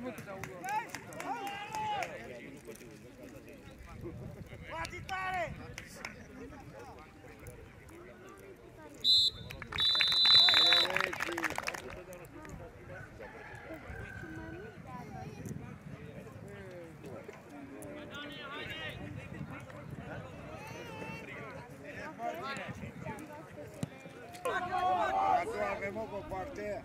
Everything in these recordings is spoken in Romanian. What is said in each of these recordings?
Avem o parte.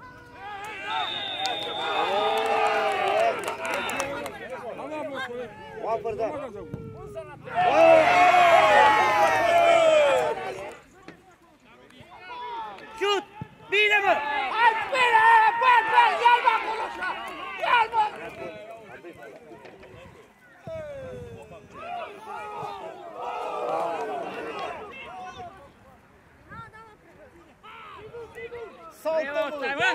Șut! Bine, mă! Hai, bine! Bă, ia-l mă acolo așa! Ia-l mă! Saltă, mă!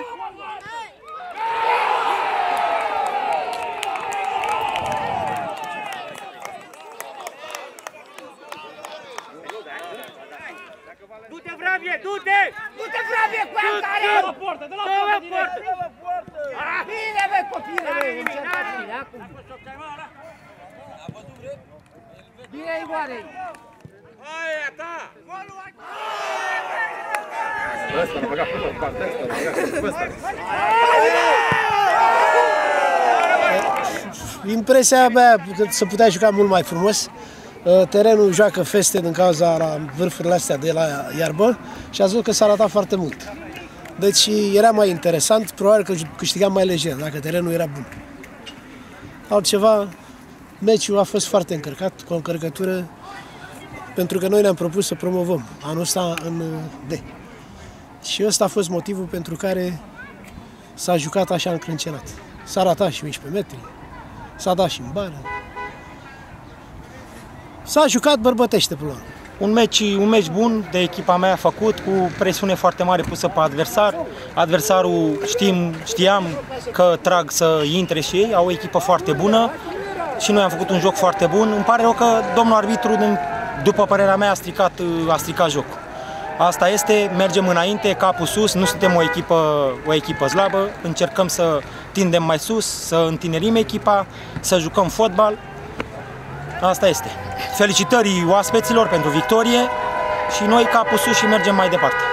Du-te, Vrabie, du-te! Du-te, Vrabie, cu aia care! De la poartă, de la poartă! Bine, bă, copile, bă! Încercați bine, acum! Bine, Igoare! Aia ta! Ăsta l-a băgat până în partea asta, l-a băgat Impresia mea că se putea juca mult mai frumos. Terenul joacă feste din cauza la vârfurile astea de la iarbă și ați văzut că s-a ratat foarte mult. Deci era mai interesant, probabil că câștigam mai lejer, dacă terenul era bun. Altceva, meciul a fost foarte încărcat, cu o încărcătură, pentru că noi ne-am propus să promovăm anul ăsta în D. Și ăsta a fost motivul pentru care s-a jucat așa încrâncenat. S-a ratat și 11 metri, s-a dat și în bară. S-a jucat bărbătește până la urmă. Un meci bun de echipa mea făcut, cu presiune foarte mare pusă pe adversar. Adversarul știam că trag să intre și ei, au o echipă foarte bună și noi am făcut un joc foarte bun. Îmi pare rău că domnul arbitru, după părerea mea, a stricat jocul. Asta este, mergem înainte, capul sus, nu suntem o echipă slabă, încercăm să tindem mai sus, să întinerim echipa, să jucăm fotbal. Asta este. Felicitări oaspeților pentru victorie și noi capul sus și mergem mai departe.